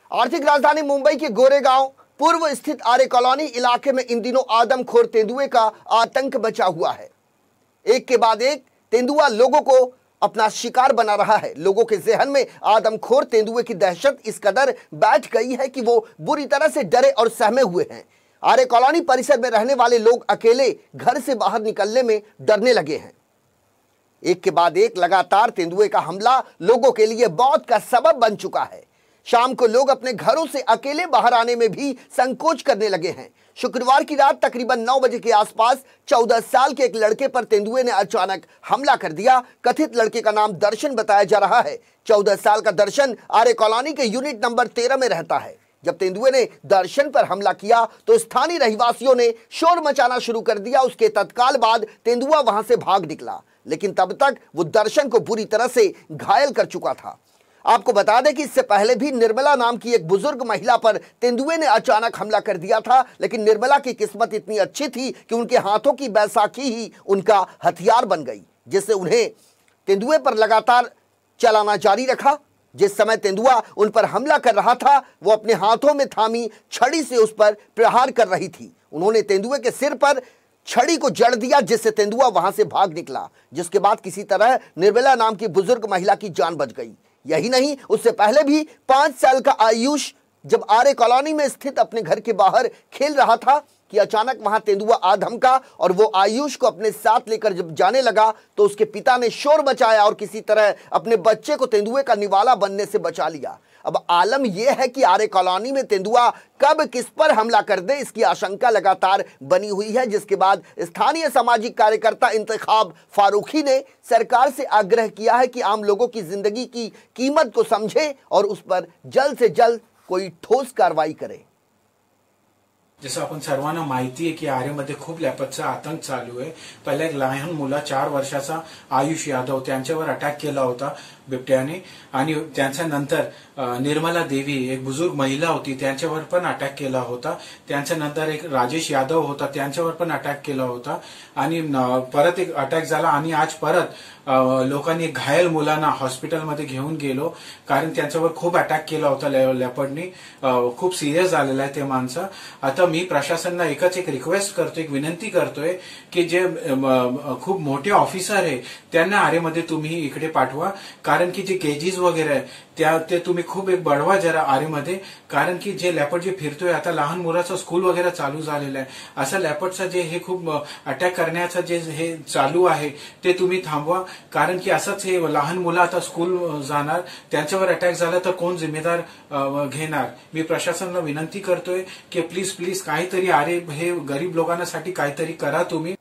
आर्थिक राजधानी मुंबई के गोरेगांव पूर्व स्थित आर्य कॉलोनी इलाके में इन दिनों आदमखोर तेंदुए का आतंक मचा हुआ है। एक के बाद एक तेंदुआ लोगों को अपना शिकार बना रहा है। लोगों के जहन में आदमखोर तेंदुए की दहशत इस कदर बैठ गई है कि वो बुरी तरह से डरे और सहमे हुए हैं। आर्य कॉलोनी परिसर में रहने वाले लोग अकेले घर से बाहर निकलने में डरने लगे हैं। एक के बाद एक लगातार तेंदुए का हमला लोगों के लिए मौत का सबब बन चुका है। शाम को लोग अपने घरों से अकेले बाहर आने में भी संकोच करने लगे हैं। शुक्रवार की रात तकरीबन 9 बजे के आसपास 14 साल के एक लड़के पर तेंदुए ने अचानक हमला कर दिया। कथित लड़के का नाम दर्शन बताया जा रहा है। 14 साल का दर्शन आर्य कॉलोनी के यूनिट नंबर 13 में रहता है। जब तेंदुए ने दर्शन पर हमला किया तो स्थानीय रहवासियों ने शोर मचाना शुरू कर दिया। उसके तत्काल बाद तेंदुआ वहां से भाग निकला, लेकिन तब तक वो दर्शन को बुरी तरह से घायल कर चुका था। आपको बता दें कि इससे पहले भी निर्मला नाम की एक बुजुर्ग महिला पर तेंदुए ने अचानक हमला कर दिया था, लेकिन निर्मला की किस्मत इतनी अच्छी थी कि उनके हाथों की बैसाखी ही उनका हथियार बन गई, जिससे उन्हें तेंदुए पर लगातार चलाना जारी रखा। जिस समय तेंदुआ उन पर हमला कर रहा था, वो अपने हाथों में थामी छड़ी से उस पर प्रहार कर रही थी। उन्होंने तेंदुए के सिर पर छड़ी को जड़ दिया, जिससे तेंदुआ वहां से भाग निकला, जिसके बाद किसी तरह निर्मला नाम की बुजुर्ग महिला की जान बच गई। यही नहीं, उससे पहले भी 5 साल का आयुष जब आर्य कॉलोनी में स्थित अपने घर के बाहर खेल रहा था कि अचानक वहां तेंदुआ आ धमका और वो आयुष को अपने साथ लेकर जब जाने लगा तो उसके पिता ने शोर मचाया और किसी तरह अपने बच्चे को तेंदुए का निवाला बनने से बचा लिया। अब आलम यह है कि आर्य कॉलोनी में तेंदुआ कब किस पर हमला कर दे, इसकी आशंका लगातार बनी हुई है, जिसके बाद स्थानीय सामाजिक कार्यकर्ता इंतखाब फारूकी ने सरकार से आग्रह किया है कि आम लोगों की जिंदगी की कीमत को समझे और उस पर जल्द से जल्द कोई ठोस कार्रवाई करे। जसं आपण सर्वांना माहिती आहे की आर्यमध्ये खूप लॅपर्डचा आतंक चालू आहे। पहिला एक लहान मुला 4 वर्षाचा आयुष यादव त्यांच्यावर अटॅक केला होता बिबट्याने, आणि त्याच्यानंतर निर्मला देवी एक बुजुर्ग महिला होती त्यांच्यावर पण अटॅक केला होता। त्याच्यानंतर एक राजेश यादव होता त्यांच्यावर पण अटॅक केला होता, आणि परत एक अटॅक झाला, आणि आज परत लोकांनी घायल मुलांना हॉस्पिटलमध्ये घेऊन गेलो, कारण त्यांच्यावर खूप अटॅक केला होता लेपर्डनी। खूप सिरियस झालेला आहे ते माणसं। आता मी प्रशासनाला एकच एक रिक्वेस्ट करतोय, एक विनंती करतोय की जे खूप मोठे ऑफिसर आहे त्यांना आर्यमध्ये तुम्ही इकडे पाठवा, कारण की जे केजीज वगैरे आहे ते तुम्ही खूप एक बढवा जरा आर्यमध्ये, कारण की जे लॅपर्ड जे फिरतोय आता लहान मुलाचं स्कूल वगैरे चालू झालेलं आहे। असं लॅपर्डचं जे हे खूप अटॅक करण्याचं जे हे चालू आहे ते तुम्ही थांबवा, कारण की असंच हे लहान मुलं आता स्कूल जाणार, त्यांच्यावर अटॅक झाला तर कोण जिम्मेदार घेणार। मी प्रशासनाला विनंती करतोय की प्लीज काहीतरी आर्य हे गरीब लोकांसाठी काहीतरी करा तुम्ही।